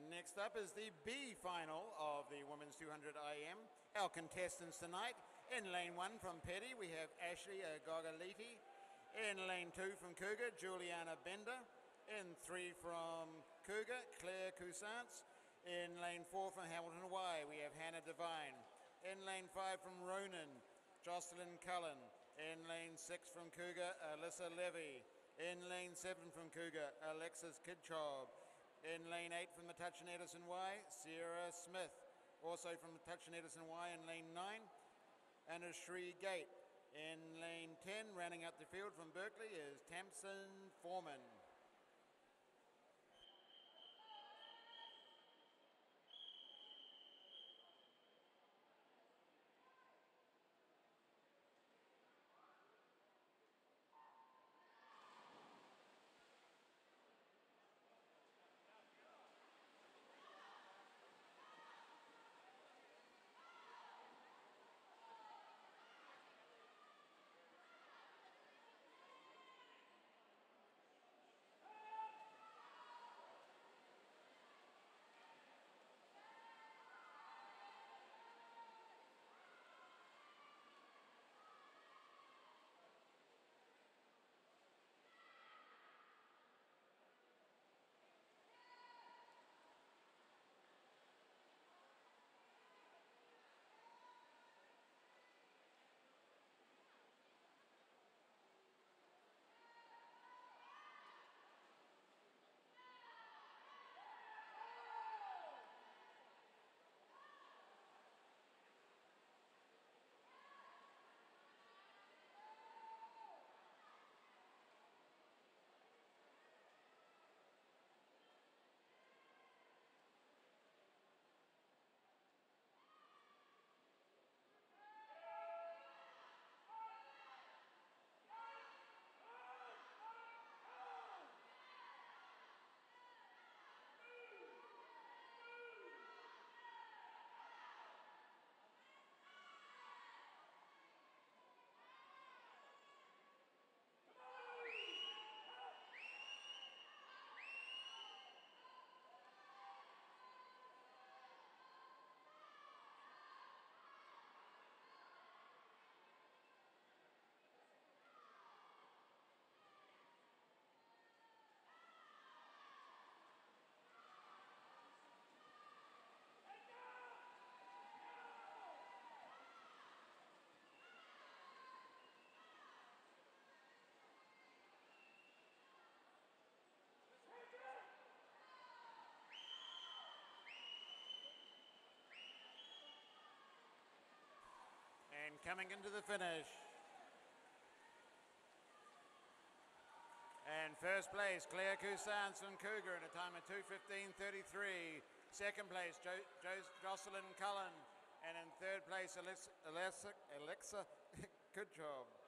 And next up is the B final of the Women's 200 IM. Our contestants tonight, in lane 1 from Petty, we have Ashley Gogaliti. In lane 2 from Cougar, Juliana Bender. In 3 from Cougar, Claire Cousance. In lane 4 from Hamilton Y, we have Hannah Devine. In lane 5 from Ronan, Jocelyn Cullen. In lane 6 from Cougar, Alyssa Levy. In lane 7 from Cougar, Alexis Kidchob. In lane 8 from Metuchen Edison Y, Sierra Smith. Also from Metuchen Edison Y in lane 9, Anushree Gate. In lane 10, rounding up the field from Berkeley, is Tamsin Foreman. And coming into the finish. And first place, Claire Cousance from Cougar in a time of 2:15.33. Second place, Jocelyn Cullen. And in third place, Alexa Kudjob.